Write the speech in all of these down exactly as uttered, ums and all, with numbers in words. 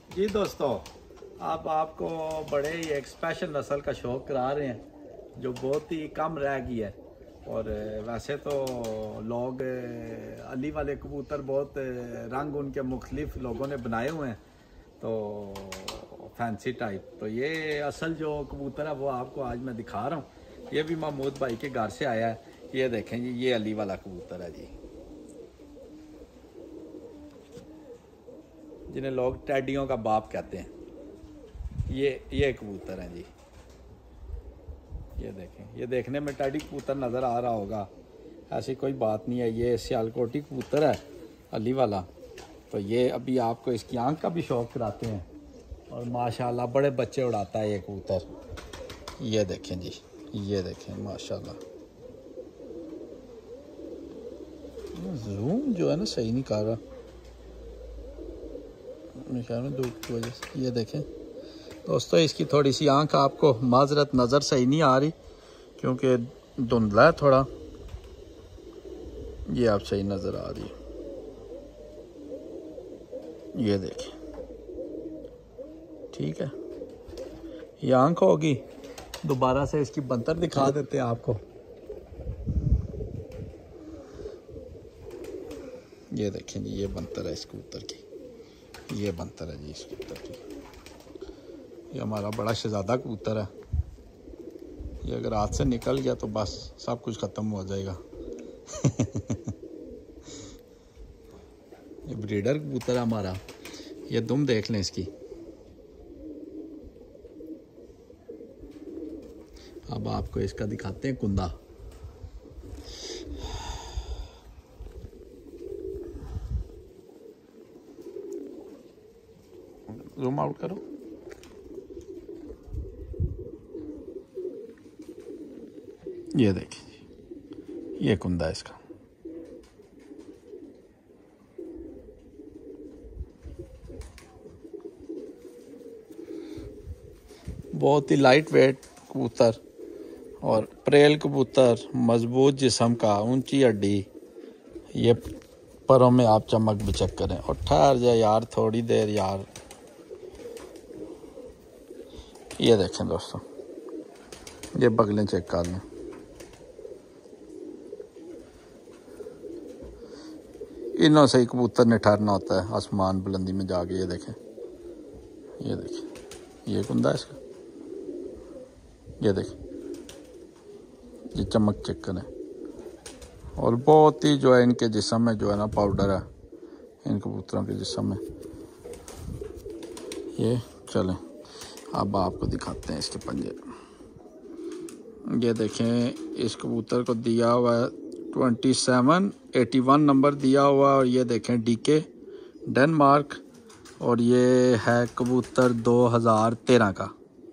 जी दोस्तों, आप आपको बड़े ही एक स्पेशल नस्ल का शौक़ करा रहे हैं जो बहुत ही कम रह गई है। और वैसे तो लोग अली वाले कबूतर बहुत रंग उनके मुख्तलिफ लोगों ने बनाए हुए हैं, तो फैंसी टाइप। तो ये असल जो कबूतर है वो आपको आज मैं दिखा रहा हूँ। ये भी महमूद भाई के घर से आया है। ये देखें जी, ये अली वाला कबूतर है जी, जिन्हें लोग टैडियों का बाप कहते हैं। ये ये कबूतर हैं जी, ये देखें। ये देखने में टैडी कबूतर नज़र आ रहा होगा, ऐसी कोई बात नहीं है। ये सियालकोटी कबूतर है अली वाला। तो ये अभी आपको इसकी आंख का भी शौक़ कराते हैं और माशाल्लाह बड़े बच्चे उड़ाता है ये कबूतर। ये देखें जी, ये देखें माशाल्लाह। जूम जो है ना सही नहीं कर रहा मेरे ख्याल में धूप की वजह से। ये देखें दोस्तों, इसकी थोड़ी सी आंख आपको माजरत नज़र सही नहीं आ रही क्योंकि धुंधला है थोड़ा। ये आप सही नज़र आ रही है। ये देखें, ठीक है। ये आंख होगी। दोबारा से इसकी बंतर दिखा देते हैं आपको। ये देखें जी, ये बंतर है इस कबूतर की। ये बंतर है जी इस कबूतर की। ये हमारा बड़ा शहजादा कबूतर है। ये अगर हाथ से निकल गया तो बस सब कुछ ख़त्म हो जाएगा। ये ब्रीडर कबूतर है हमारा। ये दुम देख लें इसकी। अब आपको इसका दिखाते हैं कुंदा। जूम आउट करो। ये देखिए, ये कुंदा है इसका। बहुत ही लाइट वेट कबूतर और प्रेल कबूतर, मजबूत जिस्म का, ऊंची हड्डी। ये परों में आप चमक भी चेक करें। और ठहर जाए यार थोड़ी देर यार। ये देखें दोस्तों, ये बगलें चेक कर लें। इन्हों से ही कबूतर ने ठहरना होता है आसमान बुलंदी में जाके। ये देखें, ये देखें, ये कुंदा है इसका। ये देखें, ये चमक चेक करें। और बहुत ही जो है इनके जिस्म में जो है ना पाउडर है इन कबूतरों के जिस्म में। ये चलें अब आपको दिखाते हैं इसके पंजे। ये देखें, इस कबूतर को दिया हुआ है twenty seven eighty one number दिया हुआ। और ये देखें डीके डेनमार्क। और ये है कबूतर दो हज़ार तेरह का।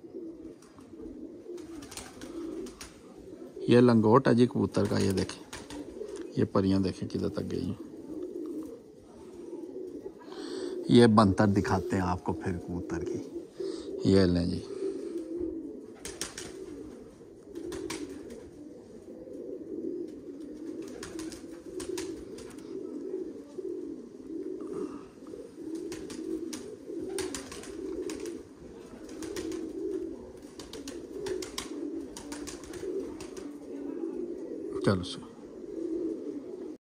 ये लंगोट है जी कबूतर का। ये देखें, ये परियां देखें किधर तक गई। ये बंतर दिखाते हैं आपको फिर कबूतर की। ये लें जी, चलो सर।